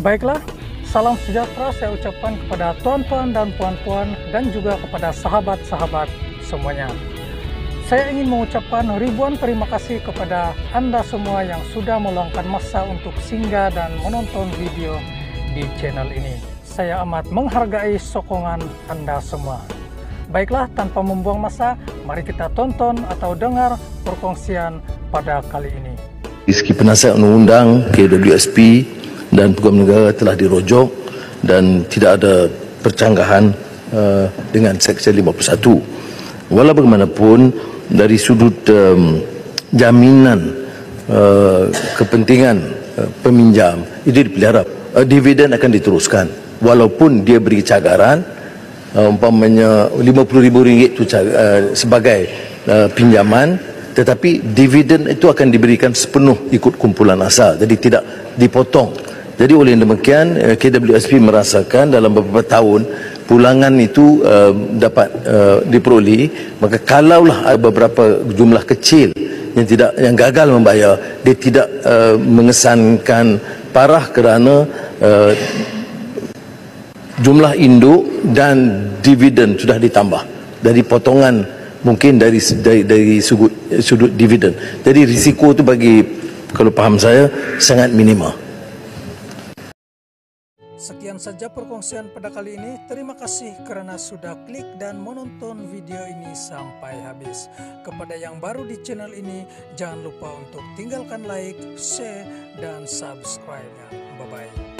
Baiklah, salam sejahtera saya ucapkan kepada tuan-tuan dan puan-puan dan juga kepada sahabat-sahabat semuanya. Saya ingin mengucapkan ribuan terima kasih kepada Anda semua yang sudah meluangkan masa untuk singgah dan menonton video di channel ini. Saya amat menghargai sokongan Anda semua. Baiklah, tanpa membuang masa, mari kita tonton atau dengar perkongsian pada kali ini. Segi penasihat undang-undang KWSP dan Peguam Negara telah dirojok dan tidak ada percanggahan dengan Seksyen 51. Walau bagaimanapun dari sudut jaminan kepentingan peminjam itu dipelihara, dividen akan diteruskan walaupun dia beri cagaran umpamanya RM50,000 itu sebagai pinjaman, tetapi dividen itu akan diberikan sepenuh ikut kumpulan asal, jadi tidak dipotong. Jadi oleh demikian KWSP merasakan dalam beberapa tahun pulangan itu dapat diperoleh, maka kalaulah ada beberapa jumlah kecil yang gagal membayar, dia tidak mengesankan parah kerana jumlah induk dan dividen sudah ditambah dari potongan mungkin dari sudut dividen. Jadi risiko itu bagi, kalau paham saya, sangat minimal. Sekian saja perkongsian pada kali ini. Terima kasih karena sudah klik dan menonton video ini sampai habis. Kepada yang baru di channel ini, jangan lupa untuk tinggalkan like, share, dan subscribe-nya. Bye-bye.